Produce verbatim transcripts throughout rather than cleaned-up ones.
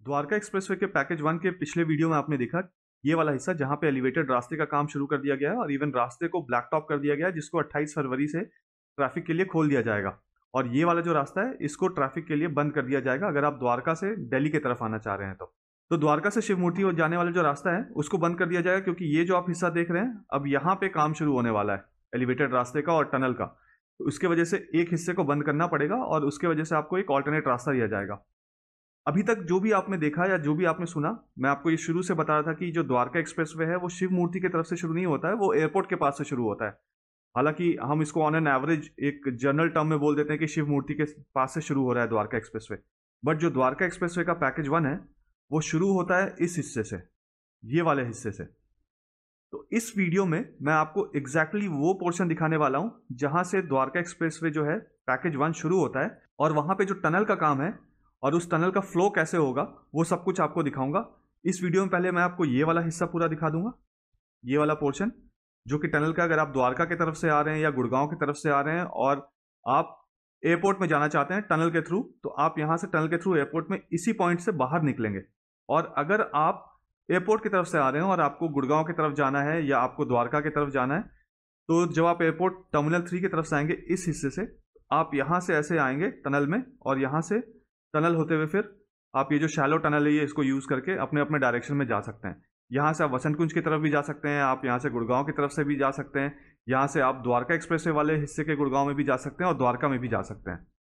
Dwarka expressway के package one के पिछले वीडियो में आपने देखा ये वाला हिस्सा जहां पे एलिवेटेड रास्ते का काम शुरू कर दिया गया है और इवन रास्ते को ब्लैक टॉप कर दिया गया है, जिसको अट्ठाईस फरवरी से ट्रैफिक के लिए खोल दिया जाएगा। और ये वाला जो रास्ता है इसको ट्रैफिक के लिए बंद कर दिया जाएगा अगर आप द्वारका से दिल्ली की तरफ आना चाह रहे हैं तो। तो द्वारका से शिव मूर्ति और जाने वाला जो रास्ता है उसको बंद कर दिया जाएगा, क्योंकि ये जो आप हिस्सा देख रहे हैं अब यहाँ पे काम शुरू होने वाला है एलिवेटेड रास्ते का और टनल का। तो उसके वजह से एक हिस्से को बंद करना पड़ेगा और उसके वजह से आपको एक ऑल्टरनेट रास्ता दिया जाएगा। अभी तक जो भी आपने देखा या जो भी आपने सुना, मैं आपको ये शुरू से बता रहा था कि जो द्वारका एक्सप्रेसवे है वो शिव मूर्ति की तरफ से शुरू नहीं होता है, वो एयरपोर्ट के पास से शुरू होता है। हालांकि हम इसको ऑन एन एवरेज एक जनरल टर्म में बोल देते हैं कि शिव मूर्ति के पास से शुरू हो रहा है द्वारका एक्सप्रेसवे, बट जो द्वारका एक्सप्रेसवे का पैकेज वन है वो शुरू होता है इस हिस्से से, ये वाले हिस्से से। तो इस वीडियो में मैं आपको एग्जैक्टली exactly वो पोर्शन दिखाने वाला हूं जहां से द्वारका एक्सप्रेसवे जो है पैकेज वन शुरू होता है, और वहां पे जो टनल का काम है और उस टनल का फ्लो कैसे होगा वो सब कुछ आपको दिखाऊंगा इस वीडियो में। पहले मैं आपको ये वाला हिस्सा पूरा दिखा दूंगा, ये वाला पोर्शन जो कि टनल का, अगर आप द्वारका की तरफ से आ रहे हैं या गुड़गांव की तरफ से आ रहे हैं और आप एयरपोर्ट में जाना चाहते हैं टनल के थ्रू, तो आप यहां से टनल के थ्रू एयरपोर्ट में इसी पॉइंट से बाहर निकलेंगे। और अगर आप एयरपोर्ट की तरफ से आ रहे हैं और आपको गुड़गांव की तरफ जाना है या आपको द्वारका की तरफ जाना है, तो जब आप एयरपोर्ट टर्मिनल थ्री की तरफ से आएंगे इस हिस्से से, आप यहाँ से ऐसे आएंगे टनल में और यहाँ से टनल होते हुए फिर आप ये जो शैलो टनल है ये इसको यूज़ करके अपने अपने डायरेक्शन में जा सकते हैं। यहाँ से आप वसंत कुंज की तरफ भी जा सकते हैं, आप यहाँ से गुड़गांव की तरफ से भी जा सकते हैं, यहाँ से आप द्वारका एक्सप्रेसवे वाले हिस्से के गुड़गांव में भी जा सकते हैं और द्वारका में भी जा सकते हैं।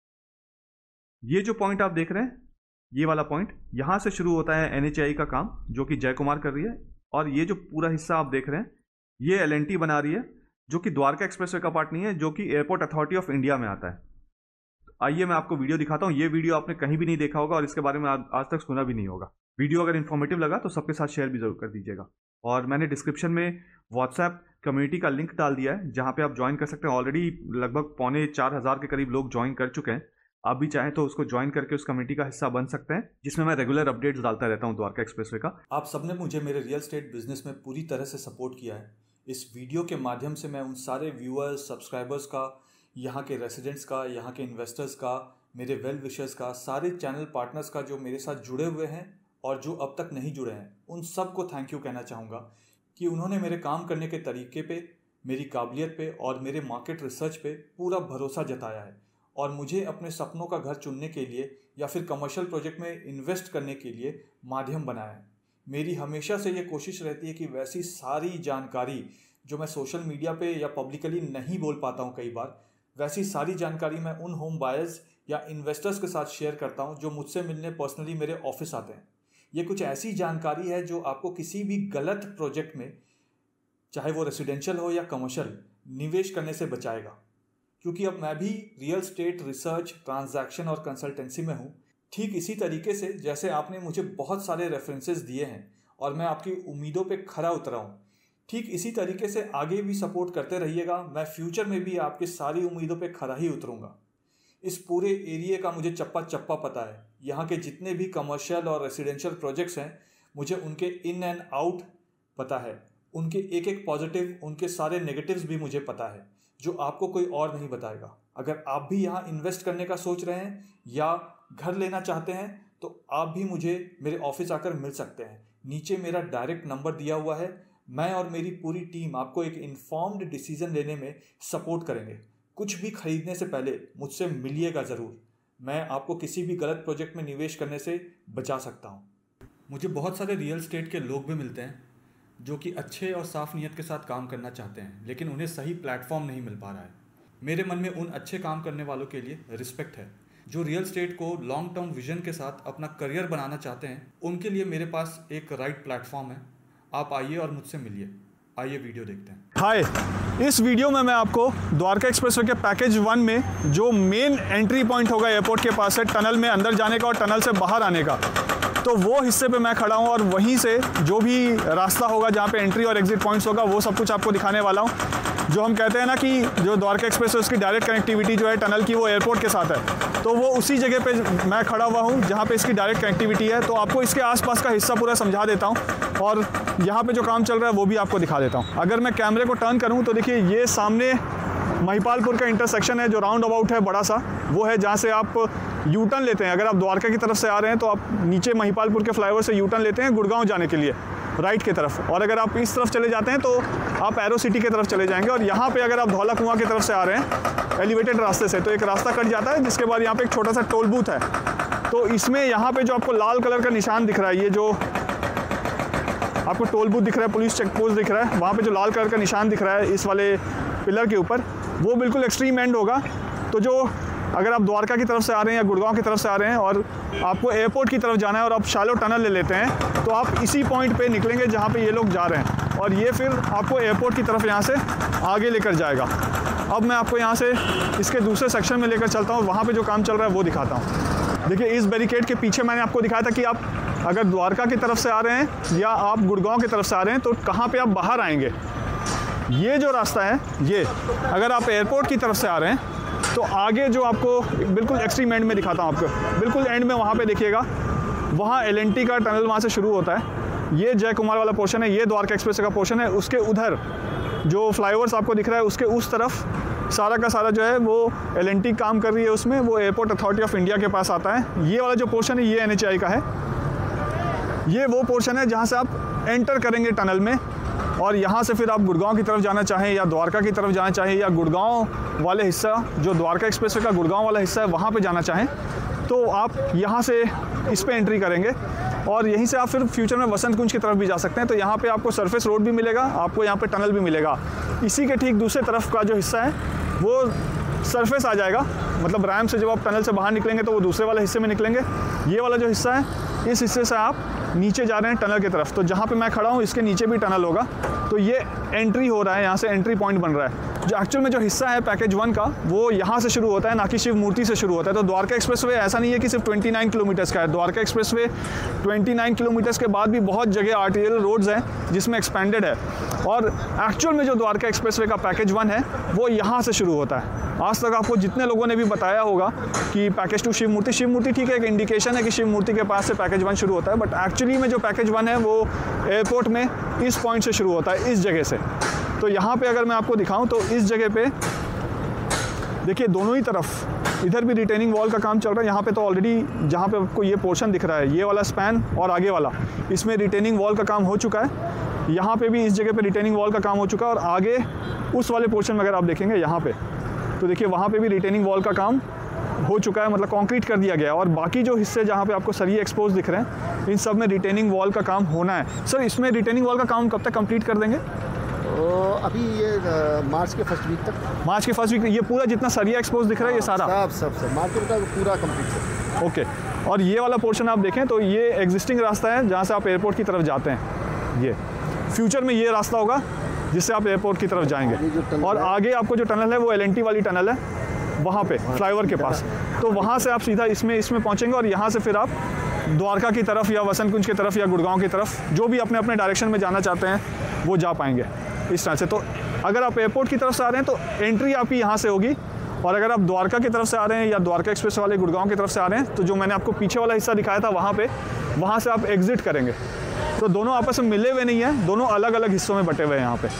ये जो पॉइंट आप देख रहे हैं, ये वाला पॉइंट, यहाँ से शुरू होता है एन एच ए आई का काम जो कि जय कुमार कर रही है। और ये जो पूरा हिस्सा आप देख रहे हैं ये एल एन टी बना रही है, जो कि द्वारका एक्सप्रेसवे का पार्ट नहीं है, जो कि एयरपोर्ट अथॉरिटी ऑफ इंडिया में आता है। तो आइए मैं आपको वीडियो दिखाता हूँ। ये वीडियो आपने कहीं भी नहीं देखा होगा और इसके बारे में आज तक सुना भी नहीं होगा। वीडियो अगर इन्फॉर्मेटिव लगा तो सबके साथ शेयर भी जरूर कर दीजिएगा। और मैंने डिस्क्रिप्शन में व्हाट्सएप कम्युनिटी का लिंक डाल दिया है जहाँ पे आप ज्वाइन कर सकते हैं। ऑलरेडी लगभग पौने चार हज़ार के करीब लोग ज्वाइन कर चुके हैं। आप भी चाहें तो उसको ज्वाइन करके उस कम्युनिटी का हिस्सा बन सकते हैं, जिसमें मैं रेगुलर अपडेट्स डालता रहता हूं द्वारका एक्सप्रेसवे का। आप सबने मुझे मेरे रियल एस्टेट बिजनेस में पूरी तरह से सपोर्ट किया है। इस वीडियो के माध्यम से मैं उन सारे व्यूअर्स, सब्सक्राइबर्स का, यहाँ के रेसिडेंट्स का, यहाँ के इन्वेस्टर्स का, मेरे वेल विशर्स का, सारे चैनल पार्टनर्स का जो मेरे साथ जुड़े हुए हैं और जो अब तक नहीं जुड़े हैं, उन सबको थैंक यू कहना चाहूँगा कि उन्होंने मेरे काम करने के तरीके पे, मेरी काबिलियत पे और मेरे मार्केट रिसर्च पे पूरा भरोसा जताया है और मुझे अपने सपनों का घर चुनने के लिए या फिर कमर्शियल प्रोजेक्ट में इन्वेस्ट करने के लिए माध्यम बनाया है। मेरी हमेशा से ये कोशिश रहती है कि वैसी सारी जानकारी जो मैं सोशल मीडिया पे या पब्लिकली नहीं बोल पाता हूँ कई बार, वैसी सारी जानकारी मैं उन होम बायर्स या इन्वेस्टर्स के साथ शेयर करता हूँ जो मुझसे मिलने पर्सनली मेरे ऑफिस आते हैं। ये कुछ ऐसी जानकारी है जो आपको किसी भी गलत प्रोजेक्ट में, चाहे वो रेसिडेंशियल हो या कमर्शियल, निवेश करने से बचाएगा। क्योंकि अब मैं भी रियल स्टेट रिसर्च, ट्रांजैक्शन और कंसल्टेंसी में हूँ। ठीक इसी तरीके से जैसे आपने मुझे बहुत सारे रेफरेंसेस दिए हैं और मैं आपकी उम्मीदों पे खरा उतरा हूँ, ठीक इसी तरीके से आगे भी सपोर्ट करते रहिएगा। मैं फ्यूचर में भी आपकी सारी उम्मीदों पे खरा ही उतरूँगा। इस पूरे एरिया का मुझे चप्पा चप्पा पता है। यहाँ के जितने भी कमर्शियल और रेसिडेंशियल प्रोजेक्ट्स हैं, मुझे उनके इन एंड आउट पता है। उनके एक एक पॉजिटिव, उनके सारे नेगेटिव्स भी मुझे पता है, जो आपको कोई और नहीं बताएगा। अगर आप भी यहाँ इन्वेस्ट करने का सोच रहे हैं या घर लेना चाहते हैं तो आप भी मुझे मेरे ऑफिस आकर मिल सकते हैं। नीचे मेरा डायरेक्ट नंबर दिया हुआ है। मैं और मेरी पूरी टीम आपको एक इन्फॉर्म्ड डिसीजन लेने में सपोर्ट करेंगे। कुछ भी खरीदने से पहले मुझसे मिलिएगा ज़रूर। मैं आपको किसी भी गलत प्रोजेक्ट में निवेश करने से बचा सकता हूँ। मुझे बहुत सारे रियल एस्टेट के लोग भी मिलते हैं जो कि अच्छे और साफ नीयत के साथ काम करना चाहते हैं, लेकिन उन्हें सही प्लेटफॉर्म नहीं मिल पा रहा है। मेरे मन में उन अच्छे काम करने वालों के लिए रिस्पेक्ट है जो रियल एस्टेट को लॉन्ग टर्म विजन के साथ अपना करियर बनाना चाहते हैं। उनके लिए मेरे पास एक राइट प्लेटफॉर्म है। आप आइए और मुझसे मिलिए। आइए वीडियो देखते हैं। हाय, इस वीडियो में मैं आपको द्वारका एक्सप्रेसवे के पैकेज वन में जो मेन एंट्री पॉइंट होगा एयरपोर्ट के पास से टनल में अंदर जाने का और टनल से बाहर आने का, तो वो हिस्से पे मैं खड़ा हूँ और वहीं से जो भी रास्ता होगा जहाँ पे एंट्री और एग्जिट पॉइंट्स होगा वो सब कुछ आपको दिखाने वाला हूँ। जो हम कहते हैं ना कि जो द्वारका एक्सप्रेस है उसकी डायरेक्ट कनेक्टिविटी जो है टनल की वो एयरपोर्ट के साथ है, तो वो उसी जगह पे मैं खड़ा हुआ हूँ जहाँ पे इसकी डायरेक्ट कनेक्टिविटी है। तो आपको इसके आसपास का हिस्सा पूरा समझा देता हूँ और यहाँ पे जो काम चल रहा है वो भी आपको दिखा देता हूँ। अगर मैं कैमरे को टर्न करूँ तो देखिए ये सामने महिपालपुर का इंटरसेक्शन है जो राउंड अबाउट है बड़ा सा, वो है जहाँ से आप यू टर्न लेते हैं। अगर आप द्वारका की तरफ से आ रहे हैं तो आप नीचे महिपालपुर के फ्लाईओवर से यू टर्न लेते हैं गुड़गांव जाने के लिए राइट की तरफ, और अगर आप इस तरफ चले जाते हैं तो आप एरो सिटी की तरफ चले जाएंगे। और यहाँ पे अगर आप धौला कुआं की तरफ से आ रहे हैं एलिवेटेड रास्ते से तो एक रास्ता कट जाता है, जिसके बाद यहाँ पे एक छोटा सा टोल बूथ है। तो इसमें यहाँ पे जो आपको लाल कलर का निशान दिख रहा है, ये जो आपको टोल बूथ दिख रहा है, पुलिस चेक पोस्ट दिख रहा है, वहाँ पे जो लाल कलर का निशान दिख रहा है इस वाले पिलर के ऊपर, वो बिल्कुल एक्सट्रीम एंड होगा। तो जो अगर आप द्वारका की तरफ से आ रहे हैं या गुड़गांव की तरफ से आ रहे हैं और आपको एयरपोर्ट की तरफ जाना है और आप शैलो टनल ले लेते हैं तो आप इसी पॉइंट पे निकलेंगे जहाँ पे ये लोग जा रहे हैं, और ये फिर आपको एयरपोर्ट की तरफ यहाँ से आगे लेकर जाएगा। अब मैं आपको यहाँ से इसके दूसरे सेक्शन में लेकर चलता हूँ, वहाँ पे जो काम चल रहा है वो दिखाता हूँ। देखिए, इस बैरिकेड के पीछे मैंने आपको दिखाया था कि आप अगर द्वारका की तरफ से आ रहे हैं या आप गुड़गांव की तरफ से आ रहे हैं तो कहाँ पर आप बाहर आएँगे। ये जो रास्ता है, ये अगर आप एयरपोर्ट की तरफ से आ रहे हैं तो आगे जो आपको बिल्कुल एक्सट्रीम एंड में दिखाता हूँ, आपको बिल्कुल एंड में वहाँ पे देखिएगा, वहाँ एल एन टी का टनल वहाँ से शुरू होता है। ये जय कुमार वाला पोर्शन है, ये द्वारका एक्सप्रेस का पोर्शन है। उसके उधर जो फ्लाईओवर्स आपको दिख रहा है उसके उस तरफ सारा का सारा जो है वो एल एन टी काम कर रही है, उसमें वो एयरपोर्ट अथॉरिटी ऑफ इंडिया के पास आता है। ये वाला जो पोर्शन है ये एन एच आई का है। ये वो पोर्शन है जहाँ से आप एंटर करेंगे टनल में, और यहाँ से फिर आप गुड़गांव की तरफ जाना चाहें या द्वारका की तरफ जाना चाहें या गुड़गांव वाले हिस्सा जो द्वारका एक्सप्रेसवे का गुड़गांव वाला हिस्सा है वहाँ पे जाना चाहें तो आप यहाँ से इस पे एंट्री करेंगे, और यहीं से आप फिर फ्यूचर में वसंत कुंज की तरफ भी जा सकते हैं। तो यहाँ पे आपको सरफेस रोड भी मिलेगा, आपको यहाँ पे टनल भी मिलेगा। इसी के ठीक दूसरे तरफ का जो हिस्सा है वो सरफेस आ जाएगा, मतलब रैम से जब आप टनल से बाहर निकलेंगे तो वो दूसरे वाले हिस्से में निकलेंगे। ये वाला जो हिस्सा है, इस हिस्से से आप नीचे जा रहे हैं टनल की तरफ। तो जहाँ पे मैं खड़ा हूँ इसके नीचे भी टनल होगा, तो ये एंट्री हो रहा है, यहाँ से एंट्री पॉइंट बन रहा है। जो एक्चुअल में जो हिस्सा है पैकेज वन का वो यहाँ से शुरू होता है, ना कि शिव मूर्ति से शुरू होता है। तो द्वारका एक्सप्रेसवे ऐसा नहीं है कि सिर्फ उनतीस किलोमीटर्स का है। द्वारका एक्सप्रेसवे उनतीस किलोमीटर्स के बाद भी बहुत जगह आर्टिरियल रोड्स हैं जिसमें एक्सपेंडेड है, और एक्चुअल में जो द्वारका एक्सप्रेसवे का पैकेज वन है वो यहाँ से शुरू होता है। आज तक आपको जितने लोगों ने भी बताया होगा कि पैकेज टू शिव मूर्ति, शिव मूर्ति ठीक है, एक इंडिकेशन है कि शिव मूर्ति के पास से पैकेज वन शुरू होता है, बट एक्चुअली में जो पैकेज वन है वो एयरपोर्ट में इस पॉइंट से शुरू होता है, इस जगह से। तो यहाँ पे अगर मैं आपको दिखाऊं तो इस जगह पे देखिए दोनों ही तरफ इधर भी रिटेनिंग वॉल का काम चल रहा है। यहाँ पे तो ऑलरेडी जहाँ पे आपको ये पोर्शन दिख रहा है, ये वाला स्पैन और आगे वाला, इसमें रिटेनिंग वॉल का काम हो चुका है। यहाँ पे भी इस जगह पे रिटेनिंग वॉल का काम हो चुका है, और आगे उस वाले पोर्शन में अगर आप देखेंगे यहाँ पे तो देखिए वहाँ पे भी रिटेनिंग वॉल का काम हो चुका है, मतलब कंक्रीट कर दिया गया। और बाकी जो हिस्से जहाँ पे आपको सरिये एक्सपोज दिख रहे हैं इन सब में रिटेनिंग वॉल का काम होना है। सर, इसमें रिटेनिंग वॉल का काम कब तक कंप्लीट कर देंगे? तो अभी ये मार्च के फर्स्ट वीक तक। मार्च के फर्स्ट वीक ये पूरा जितना सरिया एक्सपोज दिख रहा है ये सारा सब सब सब मार्च का पूरा कंप्लीट है। ओके। और ये वाला पोर्शन आप देखें तो ये एग्जिस्टिंग रास्ता है जहाँ से आप एयरपोर्ट की तरफ जाते हैं। ये फ्यूचर में ये रास्ता होगा जिससे आप एयरपोर्ट की तरफ जाएंगे, और आगे आपको जो टनल है वो एल एन टी वाली टनल है वहाँ पे फ्लाईओवर के पास। तो वहाँ से आप सीधा इसमें इसमें पहुँचेंगे, और यहाँ से फिर आप द्वारका की तरफ या वसंत कुंज की तरफ या गुड़गांव की तरफ जो भी अपने अपने डायरेक्शन में जाना चाहते हैं वो जा पाएंगे इस तरह से। तो अगर आप एयरपोर्ट की तरफ से आ रहे हैं तो एंट्री आपकी यहाँ से होगी, और अगर आप द्वारका की तरफ से आ रहे हैं या द्वारका एक्सप्रेस वाले गुड़गांव की तरफ से आ रहे हैं तो जो मैंने आपको पीछे वाला हिस्सा दिखाया था वहाँ पे वहाँ से आप एग्जिट करेंगे। तो दोनों आपस में मिले हुए नहीं हैं, दोनों अलग अलग हिस्सों में बटे हुए हैं यहाँ पे।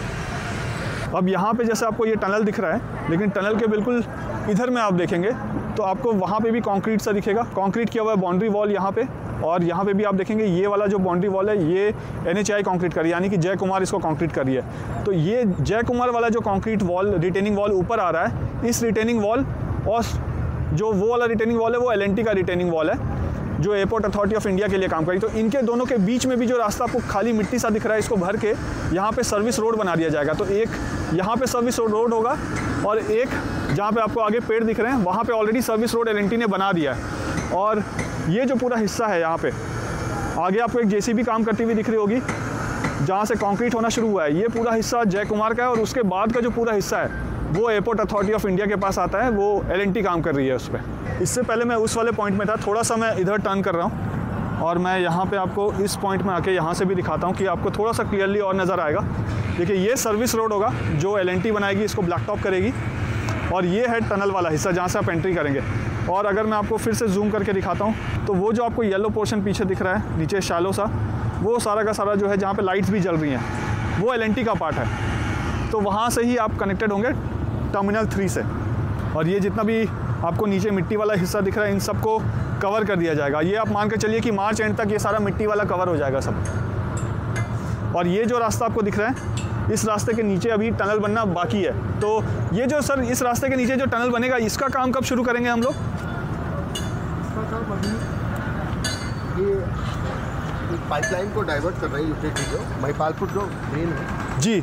अब यहाँ पे जैसे आपको ये टनल दिख रहा है, लेकिन टनल के बिल्कुल इधर में आप देखेंगे तो आपको वहाँ पे भी कंक्रीट सा दिखेगा, कंक्रीट किया हुआ है बाउंड्री वॉल यहाँ पे। और यहाँ पे भी आप देखेंगे ये वाला जो बाउंड्री वॉल है ये एन एच आई कंक्रीट करी, यानी कि जय कुमार इसको कंक्रीट करी है। तो ये जय कुमार वाला जो कंक्रीट वॉल रिटेनिंग वॉल ऊपर आ रहा है, इस रिटेनिंग वॉल और जो वो वाला रिटेनिंग वॉल है वो एल एन टी का रिटेनिंग वॉल है जो एयरपोर्ट अथॉरिटी ऑफ इंडिया के लिए काम करी। तो इनके दोनों के बीच में भी जो रास्ता आपको खाली मिट्टी सा दिख रहा है इसको भर के यहाँ पे सर्विस रोड बना दिया जाएगा। तो एक यहाँ पे सर्विस रोड होगा, और एक जहाँ पे आपको आगे पेड़ दिख रहे हैं वहाँ पे already service road L N T ने बना दिया है। और ये जो पूरा हिस्सा है यहाँ पे आगे आपको एक जे सी बी काम करती हुई दिख रही होगी जहाँ से कंक्रीट होना शुरू हुआ है, ये पूरा हिस्सा जय कुमार का है। और उसके बाद का जो पूरा हिस्सा है वो एयरपोर्ट अथॉरिटी ऑफ इंडिया के पास आता है, वो एल एन टी काम कर रही है उस पर। इससे पहले मैं उस वाले पॉइंट में था, थोड़ा सा मैं इधर टर्न कर रहा हूँ और मैं यहाँ पे आपको इस पॉइंट में आके यहाँ से भी दिखाता हूँ कि आपको थोड़ा सा क्लियरली और नज़र आएगा। देखिए ये सर्विस रोड होगा जो एल एन टी बनाएगी, इसको ब्लैक टॉप करेगी, और ये है टनल वाला हिस्सा जहाँ से आप एंट्री करेंगे। और अगर मैं आपको फिर से जूम करके दिखाता हूँ तो वो जो आपको येलो पोर्शन पीछे दिख रहा है नीचे शैलो सा, वो सारा का सारा जो है जहाँ पे लाइट्स भी जल रही हैं वो एल एन टी का पार्ट है। तो वहाँ से ही आप कनेक्टेड होंगे टर्मिनल थ्री से। और ये जितना भी आपको नीचे मिट्टी वाला हिस्सा दिख रहा है इन सबको कवर कर दिया जाएगा। ये आप मान के चलिए कि मार्च एंड तक ये सारा मिट्टी वाला कवर हो जाएगा सब। और ये जो रास्ता आपको दिख रहा है, इस रास्ते के नीचे अभी टनल बनना बाकी है। तो ये जो सर इस रास्ते के नीचे जो टनल बनेगा, इसका काम कब शुरू करेंगे हम लोग? इसका काम अभी ये पाइपलाइन को डाइवर्ट कर रहे हैं यूटिलिटी जो महिपालपुर जो ड्रेन है जी,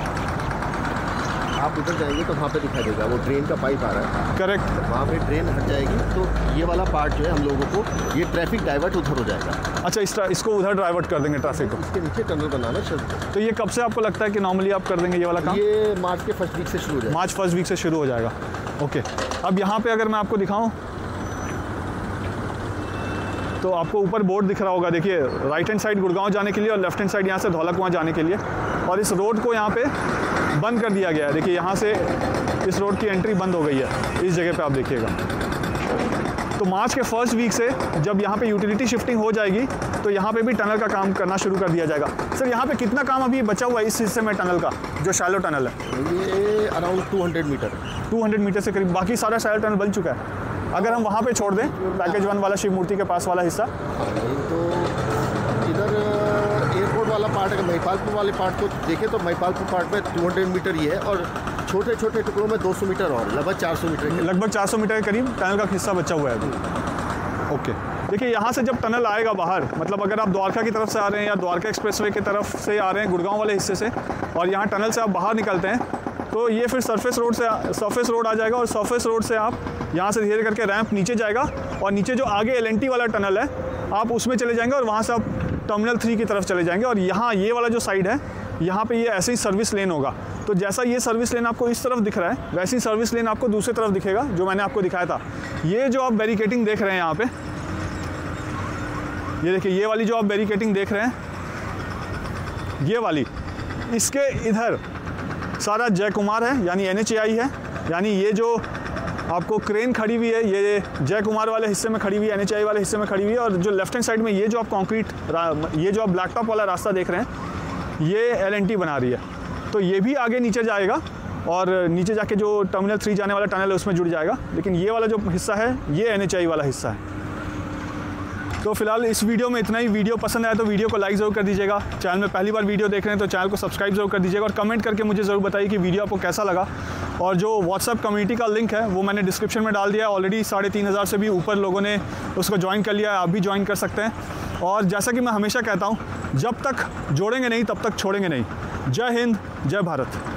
आप उधर जाएंगे तो वहाँ पे दिखाई देगा वो ड्रेन का पाइप आ रहा है। करेक्ट। वहाँ पे ड्रेन हट जाएगी तो ये वाला पार्ट जो है हम लोगों को ये ट्रैफिक डाइवर्ट उधर हो जाएगा। अच्छा, इस इसको उधर डाइवर्ट कर देंगे ट्रैफिक को। इसके नीचे टनल बनाना शुरू। तो ये कब से आपको लगता है कि नॉर्मली आप कर देंगे ये वाला काम? ये मार्च के फर्स्ट वीक से शुरू हो जाएगा। मार्च फर्स्ट वीक से शुरू हो जाएगा। ओके, अब यहाँ पे अगर मैं आपको दिखाऊं तो आपको ऊपर बोर्ड दिख रहा होगा, देखिए राइट हैंड साइड गुड़गांव जाने के लिए और लेफ्ट हैंड साइड यहाँ से धौला कुआं जाने के लिए। और इस रोड को यहाँ पे बंद कर दिया गया है। देखिए यहाँ से इस रोड की एंट्री बंद हो गई है इस जगह पे, आप देखिएगा। तो मार्च के फर्स्ट वीक से जब यहाँ पे यूटिलिटी शिफ्टिंग हो जाएगी तो यहाँ पे भी टनल का काम करना शुरू कर दिया जाएगा। सर यहाँ पे कितना काम अभी बचा हुआ है इस हिस्से में टनल का, जो शैलो टनल है? ये around two hundred metre two hundred metre से करीब, बाकी सारा शैलो टनल बन चुका है। अगर हम वहाँ पे छोड़ दें पैकेज वन वाला शिव मूर्ति के पास वाला हिस्सा, तो इधर एयरपोर्ट वाला पार्ट है, महिपालपुर वाले पार्ट को देखें तो महिपालपुर पार्ट में टू हंड्रेड मीटर ही है और छोटे छोटे टुकड़ों में दो सौ मीटर और लगभग चार सौ मीटर के लगभग चार सौ मीटर के करीब टनल का हिस्सा बचा हुआ है अभी। ओके, देखिए यहाँ से जब टनल आएगा बाहर, मतलब अगर आप द्वारका की तरफ से आ रहे हैं या द्वारका एक्सप्रेसवे की तरफ से आ रहे हैं गुड़गांव वाले हिस्से से, और यहाँ टनल से आप बाहर निकलते हैं तो ये फिर सरफेस रोड से सरफेस रोड आ जाएगा। और सरफेस रोड से आप यहाँ से धीरे करके रैंप नीचे जाएगा और नीचे जो आगे एल एन टी वाला टनल है आप उसमें चले जाएंगे और वहाँ से आप टर्मिनल थ्री की तरफ चले जाएंगे। और यहाँ ये वाला जो साइड है, यहाँ पे ये ऐसे ही सर्विस लेन होगा। तो जैसा ये सर्विस लेन आपको इस तरफ दिख रहा है, वैसी सर्विस लेन आपको दूसरी तरफ दिखेगा जो मैंने आपको दिखाया था। ये जो आप बैरिकेटिंग देख रहे हैं यहाँ पे, ये देखिए ये वाली जो आप बैरिकेटिंग देख रहे हैं, ये वाली, इसके इधर सारा जय कुमार है, यानी एन एच ए आई है। यानी ये जो आपको क्रेन खड़ी हुई है ये जय कुमार वाले हिस्से में खड़ी हुई है, एन एच ए आई वाले हिस्से में खड़ी हुई है। और जो लेफ्ट हैंड साइड में ये जो आप कंक्रीट, ये जो आप ब्लैक टॉप वाला रास्ता देख रहे हैं, ये एल एन टी बना रही है। तो ये भी आगे नीचे जाएगा और नीचे जाके जो टर्मिनल थ्री जाने वाला टनल है उसमें जुड़ जाएगा। लेकिन ये वाला जो हिस्सा है ये एन एच ए आई वाला हिस्सा है। तो फिलहाल इस वीडियो में इतना ही। वीडियो पसंद आया तो वीडियो को लाइक ज़रूर कर दीजिएगा। चैनल में पहली बार वीडियो देख रहे हैं तो चैनल को सब्सक्राइब जरूर कर दीजिएगा और कमेंट करके मुझे ज़रूर बताइए कि वीडियो आपको कैसा लगा। और जो व्हाट्सएप कम्युनिटी का लिंक है वो मैंने डिस्क्रिप्शन में डाल दिया है। ऑलरेडी साढ़े तीन हज़ार से भी ऊपर लोगों ने उसको ज्वाइन कर लिया है, आप भी ज्वाइन कर सकते हैं। और जैसा कि मैं हमेशा कहता हूँ, जब तक जोड़ेंगे नहीं तब तक छोड़ेंगे नहीं। जय हिंद, जय भारत।